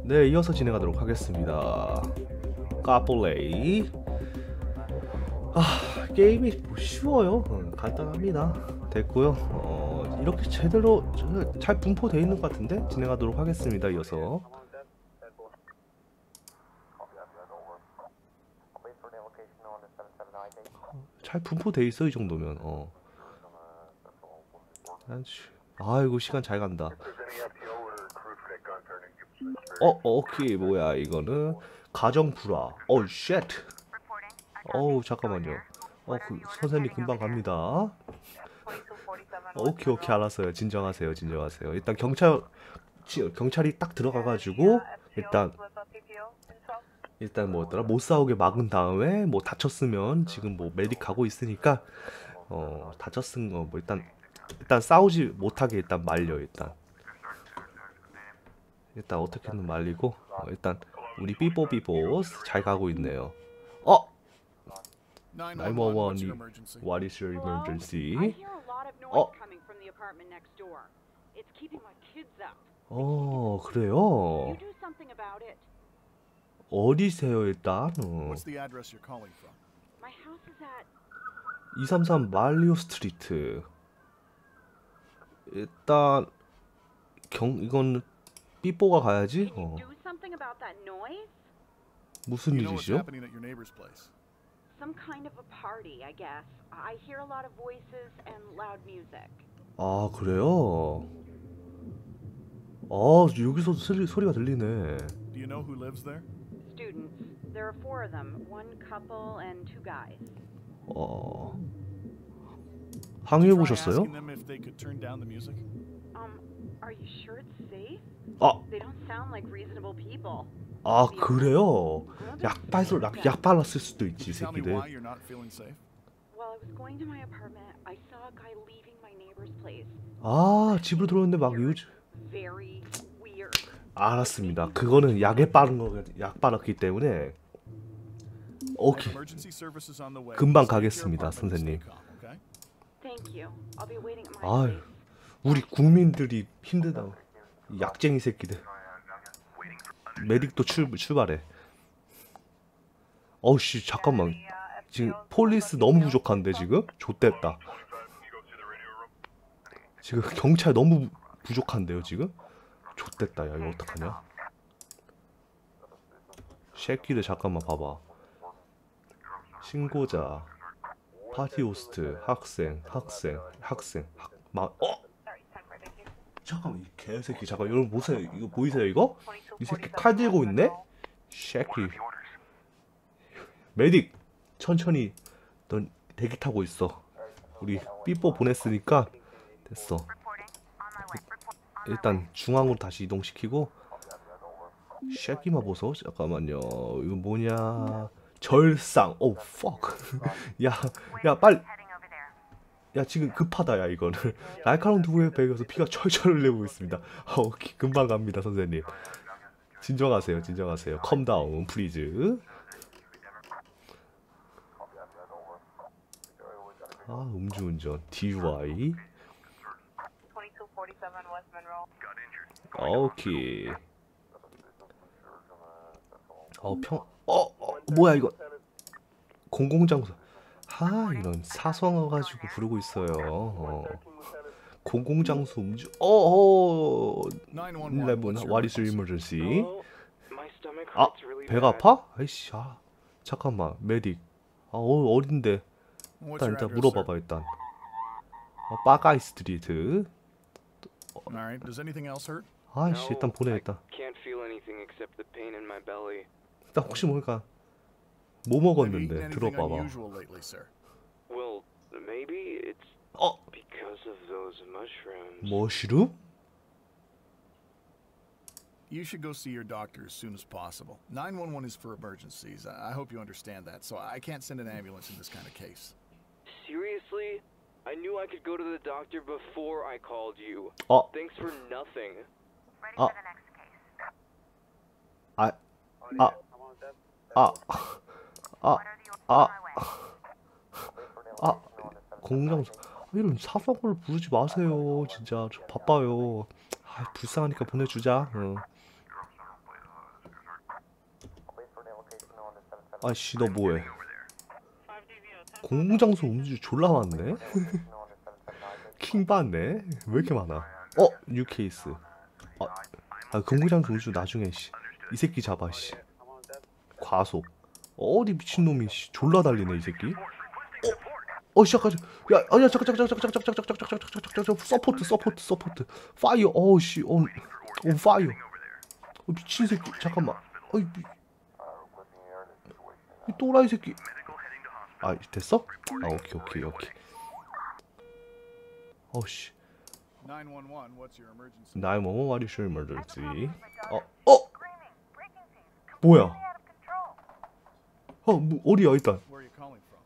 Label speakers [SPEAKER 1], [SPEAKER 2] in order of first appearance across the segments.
[SPEAKER 1] 네, 이어서 진행하도록 하겠습니다. 까볼레이. 게임이 뭐 쉬워요. 간단합니다. 됐고요. 이렇게 제대로 잘 분포되어 있는 것 같은데 진행하도록 하겠습니다. 이어서 잘 분포되어 있어 이 정도면. 아이고 시간 잘 간다. 오케이. 뭐야 이거는 가정 불화. 쉣. 잠깐만요. 선생님 금방 갑니다. 오케이 알았어요. 진정하세요. 일단 경찰이 딱 들어가가지고 일단 뭐였더라, 못 싸우게 막은 다음에 뭐 다쳤으면 지금 뭐 메딕 가고 있으니까 다쳤은 거 뭐 일단 싸우지 못하게 일단 말려. 일단 어떻게든 말리고 일단 우리 삐뽀 잘 가고 있네요.
[SPEAKER 2] 911, what's your
[SPEAKER 1] 911,
[SPEAKER 2] emergency?
[SPEAKER 1] what is your
[SPEAKER 3] Hello? I
[SPEAKER 1] emergency?
[SPEAKER 3] hear a lot of noise
[SPEAKER 1] 어,
[SPEAKER 3] coming from the apartment next door. It's keeping my kids up.
[SPEAKER 1] 그래요?
[SPEAKER 3] You do something about it.
[SPEAKER 1] 어디세요 일단?
[SPEAKER 2] What's the address you're calling from?
[SPEAKER 3] My house is at
[SPEAKER 1] 233 말리오 스트리트. 일단 이건 삐뽀가 가야지.
[SPEAKER 3] Can you do something about that noise?
[SPEAKER 1] 무슨
[SPEAKER 2] You know what's
[SPEAKER 1] 일이죠?
[SPEAKER 2] happening at your neighbor's place?
[SPEAKER 3] Some kind of a party, I guess. I hear a lot of voices and loud music.
[SPEAKER 1] 그래요? 여기서 소리가 들리네.
[SPEAKER 2] Do you know who lives there?
[SPEAKER 3] Students. There are 4 of them. 1 couple and 2 guys.
[SPEAKER 1] 항의해
[SPEAKER 2] Try
[SPEAKER 1] 보셨어요?
[SPEAKER 2] asking them if they could turn down the music?
[SPEAKER 3] Are you sure it's safe?
[SPEAKER 1] 아,
[SPEAKER 3] They don't sound like reasonable people.
[SPEAKER 1] 그래요?
[SPEAKER 3] Well,
[SPEAKER 1] 약 발랐을 수도 있지,
[SPEAKER 2] Tell me
[SPEAKER 1] 새끼들.
[SPEAKER 2] why you're not feeling safe?
[SPEAKER 3] While I was going to my apartment, I saw a guy leaving my neighbor's place.
[SPEAKER 1] 집으로 들어오는데 막
[SPEAKER 3] Very weird.
[SPEAKER 1] 알았습니다. 그거는 약 빨았기 때문에. 오케이.
[SPEAKER 2] Emergency services on the way.
[SPEAKER 1] 금방
[SPEAKER 2] Stay at your
[SPEAKER 1] 가겠습니다,
[SPEAKER 2] apartment and stay
[SPEAKER 1] 선생님.
[SPEAKER 2] calm, okay?
[SPEAKER 3] Thank you. I'll be waiting at my
[SPEAKER 1] 아유,
[SPEAKER 3] place.
[SPEAKER 1] 우리 국민들이 힘들다. 이 약쟁이 새끼들. 메딕도 출발해. 씨, 잠깐만. 지금 폴리스 너무 부족한데 지금? 좆됐다. 지금 경찰 너무 부족한데요 지금? 좆됐다. 야, 이거 어떡하냐? 새끼들 잠깐만 봐봐. 신고자, 파티 호스트, 학생. 잠깐만, 이 개새끼. 잠깐, 여러분 보세요. 이거 보이세요 이거? 이 새끼 칼 들고 있네? 새끼. 메딕 천천히 넌 대기 타고 있어. 우리 삐뽀 보냈으니까 됐어. 일단 중앙으로 다시 이동시키고. 새끼만 보소. 잠깐만요. 이거 뭐냐? 절상. fuck. 야 빨리. 야 지금 급하다. 야 이거는 날카로운 두부에 베겨서 피가 철철 흘리고 있습니다. 오케이, 금방 갑니다 선생님. 진정하세요. 컴다운 플리즈. 음주운전 DUI. 오케이. 뭐야 이거? 공공장소. 이런 사소한 거 가지고 부르고 있어요. 공공장소 음주.
[SPEAKER 2] 911,
[SPEAKER 1] 11,
[SPEAKER 2] what's your
[SPEAKER 1] what is your
[SPEAKER 2] emergency?
[SPEAKER 1] emergency?
[SPEAKER 4] My stomach
[SPEAKER 1] 아,
[SPEAKER 4] hurts really
[SPEAKER 1] 배가
[SPEAKER 4] bad.
[SPEAKER 1] 아파? 아이씨, 잠깐만, 메딕. 어딘데?
[SPEAKER 2] What's your
[SPEAKER 1] 일단
[SPEAKER 2] address,
[SPEAKER 1] 물어봐봐 일단. 빠가이 스트리트.
[SPEAKER 2] sir? All right. Does anything else hurt?
[SPEAKER 1] 아이씨, 일단 보내 일단.
[SPEAKER 4] Can't feel anything except the pain in my belly.
[SPEAKER 1] 일단 혹시 모르니까 뭐
[SPEAKER 2] Have you eaten
[SPEAKER 1] 먹었는데
[SPEAKER 2] anything
[SPEAKER 1] 들어봐봐.
[SPEAKER 2] unusual lately, sir?
[SPEAKER 4] Well, maybe it's
[SPEAKER 1] 어,
[SPEAKER 4] because of those mushrooms.
[SPEAKER 1] 머시룸?
[SPEAKER 2] You should go see your doctor as soon as possible. 911 is for emergencies. I hope you understand that. So I can't send an ambulance in this kind of case.
[SPEAKER 4] Seriously? I knew I could go to the doctor before I called you.
[SPEAKER 1] 어,
[SPEAKER 4] Thanks for nothing.
[SPEAKER 1] 아, 아, 아, 아, 아, 공장소. 이런 사소한 걸 부르지 마세요. 진짜 저 바빠요. 불쌍하니까 보내주자. 아씨 너 뭐해? 공공장소 음주 졸라 많네? 킹 받네? 왜 이렇게 많아? 뉴 케이스. 공공장소 음주 나중에 씨. 이 새끼 잡아 씨. 과속. 어디 미친놈이 씨 졸라 달리네 이 새끼. 시작하지. 야, 아니야, 잠깐, 서포트. 파이어, 씨, 온 파이어. 미친 새끼, 잠깐만. 이 또라이 새끼. 됐어? 오케이. 씨.
[SPEAKER 2] 911, what's your emergency?
[SPEAKER 1] 911, what is your emergency? 뭐야? 어디야, 일단.
[SPEAKER 2] Where are you calling from?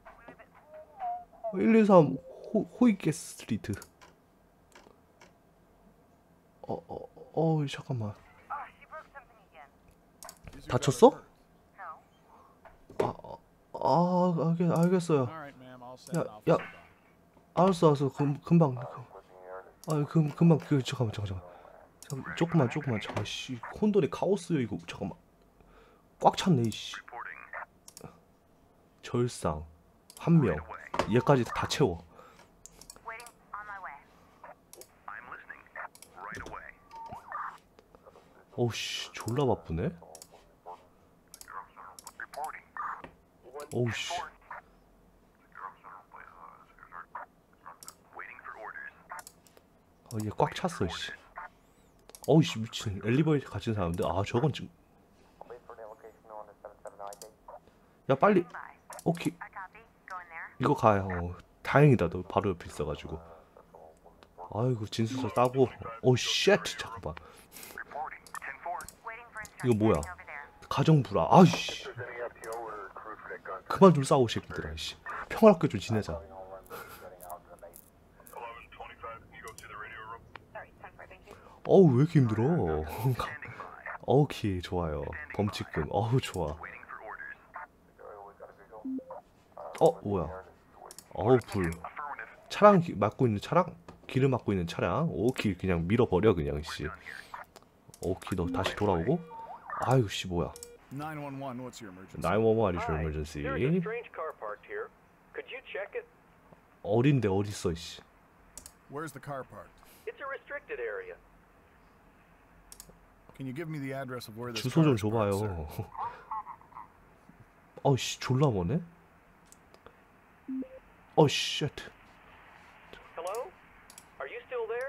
[SPEAKER 1] 123 호이게 스트리트. 잠깐만.
[SPEAKER 2] Is your
[SPEAKER 1] 다쳤어?
[SPEAKER 2] daughter
[SPEAKER 1] 알겠어요.
[SPEAKER 2] hurt? All right, ma'am. I'll send an
[SPEAKER 1] 야,
[SPEAKER 2] officer by.
[SPEAKER 1] 알았어. 금방. 금방 잠깐만. 조금만. 잠깐 씨. 콘돌이 카오스요 이거. 잠깐만. 꽉 찼네 이씨. 절상. 한 명. 얘까지 다 채워. 씨, 졸라 바쁘네. 씨. 얘 꽉 찼어 씨. 씨 미친. 엘리베이터 갇힌 사람인데. 저건 지금. 야 빨리. 오케이. 이거 가요. 다행이다. 너 바로 옆에 있어가지고. 아이고 진수서 따고. 쉣. 잠깐만. 이거 뭐야? 가정 불화. 아이씨. 그만 좀 싸우 새끼들아. 씨. 평화롭게 좀 지내자. 왜 이렇게 힘들어? 오케이 좋아요. 범칙금. 좋아. 뭐야? 불. 차량 막고 있는 차량? 길을 막고 있는 차량. 오케이 그냥 밀어버려 그냥 씨. 오케이 너 다시 돌아오고. 아이고 씨 뭐야?
[SPEAKER 2] 911, what's your emergency?
[SPEAKER 1] 911 is your emergency.
[SPEAKER 4] There is a strange car parked here. Could you check it?
[SPEAKER 1] 어린데 어딨어 씨.
[SPEAKER 2] Where's the car parked?
[SPEAKER 4] It's a restricted area.
[SPEAKER 2] Can you give me the address of where this
[SPEAKER 1] 주소 좀
[SPEAKER 2] car is parked,
[SPEAKER 1] 줘봐요.
[SPEAKER 2] sir?
[SPEAKER 1] 씨 졸라 머네. 쉣.
[SPEAKER 4] Hello? Are you still there?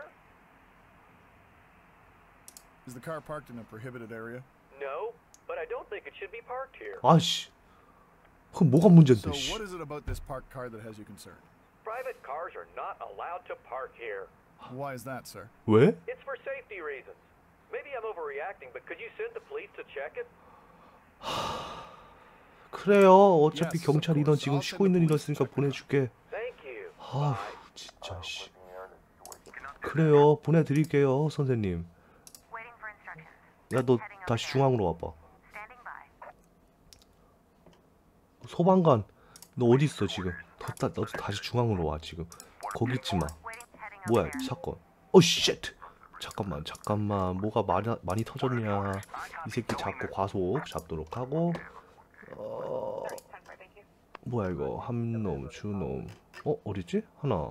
[SPEAKER 2] Is the car parked in a prohibited area?
[SPEAKER 4] No, but I don't think it should be parked here.
[SPEAKER 1] 씨. 그럼 뭐가 문제인데
[SPEAKER 2] So
[SPEAKER 1] 씨.
[SPEAKER 2] what is it about this parked car that has you concerned?
[SPEAKER 4] Private cars are not allowed to park here.
[SPEAKER 2] Why is that, sir?
[SPEAKER 1] 왜?
[SPEAKER 4] It's for safety reasons. Maybe I'm overreacting, but could you send the police to check it?
[SPEAKER 1] 그래요. 어차피
[SPEAKER 2] Yes,
[SPEAKER 1] 경찰
[SPEAKER 2] of
[SPEAKER 1] 인원
[SPEAKER 2] course.
[SPEAKER 1] 지금
[SPEAKER 2] I'll
[SPEAKER 1] 쉬고
[SPEAKER 2] send
[SPEAKER 1] 있는
[SPEAKER 2] the
[SPEAKER 1] 인원
[SPEAKER 2] police to
[SPEAKER 1] 있으니까
[SPEAKER 2] check it
[SPEAKER 1] 보내줄게.
[SPEAKER 4] Thank you.
[SPEAKER 1] 진짜 씨. 그래요. 보내드릴게요 선생님. 야 너 다시 중앙으로 와봐. 소방관 너 어디 있어 지금? 너도 다시 중앙으로 와 지금. 거기 있지 마. 뭐야 사건? 쉣. 잠깐만. 뭐가 많이 터졌냐? 이 새끼 잡고 과속 잡도록 하고. 뭐야 이거 한 놈, 두 놈. 어딨지? 하나,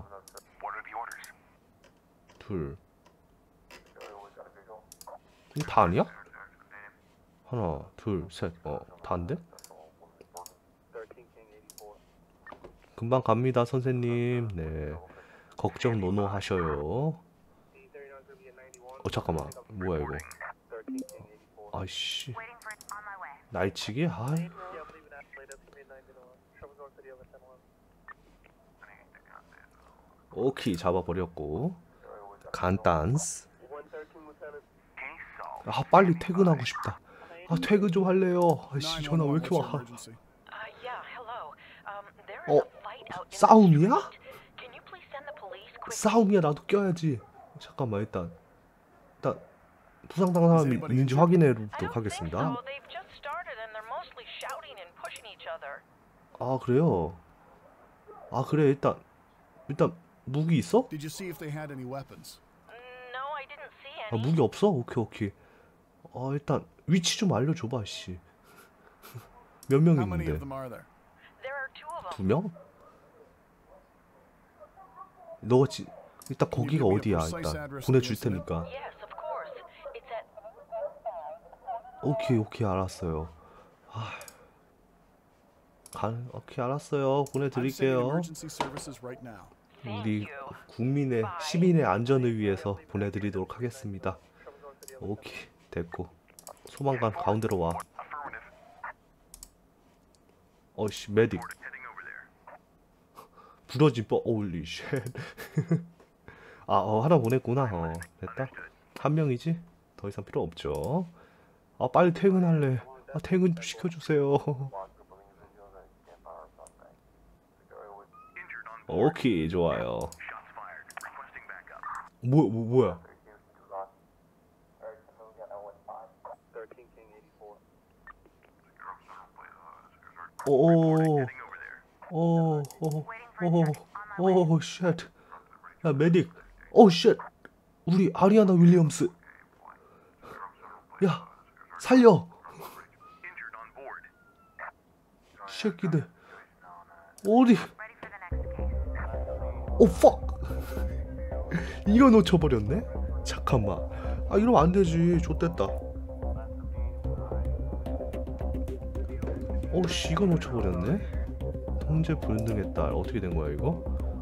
[SPEAKER 1] 둘. 이거 다 아니야? 하나, 둘, 셋. 다인데? 금방 갑니다 선생님. 네. 걱정 노노 하셔요. 잠깐만. 뭐야 이거? 아이씨. 날치기? 오케이 잡아버렸고. 간단스. 빨리 퇴근하고 싶다. 퇴근 좀 할래요. 아이씨 전화 왜 이렇게
[SPEAKER 2] 911,
[SPEAKER 1] 와?
[SPEAKER 2] what's your emergency?
[SPEAKER 3] Yeah, hello. There is a fight out in the
[SPEAKER 1] 싸움이야?
[SPEAKER 3] street. Can you please send the police quickly?
[SPEAKER 1] 싸움이야. 나도 껴야지. 잠깐만 일단 부상당한 사람이 있는지 확인해
[SPEAKER 3] I
[SPEAKER 1] 보도록
[SPEAKER 3] don't think
[SPEAKER 1] 하겠습니다.
[SPEAKER 3] so. They've just started and they're mostly shouting and pushing each other.
[SPEAKER 1] 그래요? 그래 일단 무기 있어?
[SPEAKER 2] Did you see if they had any weapons?
[SPEAKER 3] No, I didn't see any.
[SPEAKER 1] 무기 없어? 오케이. 일단 위치 좀 알려줘봐 씨. 몇 명
[SPEAKER 2] How many of
[SPEAKER 1] 있는데?
[SPEAKER 2] them are there?
[SPEAKER 3] There are two of them.
[SPEAKER 1] 두 명? 너가 일단 거기가 어디야? 일단 보내줄 테니까.
[SPEAKER 3] Yes, of course. It's at.
[SPEAKER 1] 오케이 알았어요. 오케이 알았어요.
[SPEAKER 2] I'm sending
[SPEAKER 1] 보내드릴게요.
[SPEAKER 2] emergency services right now.
[SPEAKER 1] 우리 국민의 시민의 안전을 위해서 보내드리도록 하겠습니다. 오케이 됐고 소방관 가운데로 와. 어씨 메딕 부러진 홀리 쉣. 하나 보냈구나. 됐다. 한 명이지? 더 이상 필요 없죠. 빨리 퇴근할래. 퇴근 좀 시켜주세요. 오케이 좋아요. 뭐야? 오, 쉣. 야, 메딕. 오, 쉣. 우리 아리아나 윌리엄스. 야, 살려. 새끼들. 어디? 오, 퍽. 이거 놓쳐버렸네? 잠깐만. 이러면 안 되지. 좆됐다. 오씨, 이거 놓쳐버렸네? 통제 불능의 딸. 어떻게 된 거야, 이거?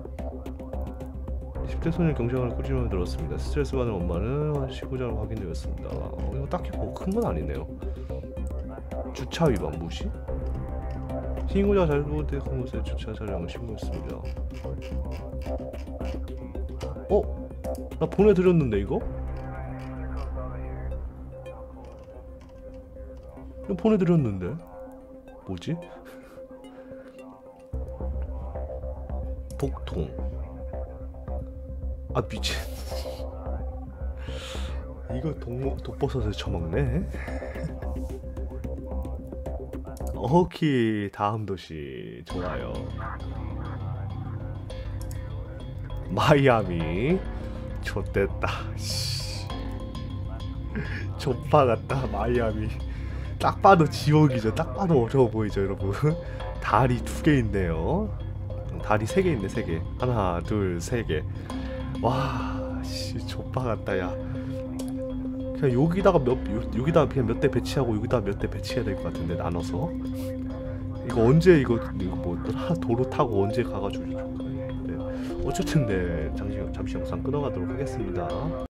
[SPEAKER 1] 10대 소년 경쟁을 꾸준히 들었습니다. 스트레스 받는 엄마는 시구장으로 확인되었습니다. 이거 딱히 뭐 큰 건 아니네요. 주차 위반 무시? 신고자 잘못된 곳에 주차 차량을 신고했습니다. 나 보내드렸는데 이거? 이거 보내드렸는데? 뭐지? 복통. 미친. 이거 독버섯을 처먹네. 오케이 다음 도시 좋아요. 마이애미. 좆됐다. 좆파 같다. 마이애미. 딱 봐도 지옥이죠. 딱 봐도 어려워 보이죠 여러분. 다리 2개 있네요. 다리 3개 있네. 3개. 하나 둘 3개. 와 씨 좆파 같다. 야 그냥 여기다가 그냥 몇 대 배치하고 여기다가 몇 대 배치해야 될 것 같은데 나눠서. 이거 언제 이거 뭐더라? 도로 타고 언제 가가지고. 어쨌든 네 잠시 영상 끊어가도록 하겠습니다.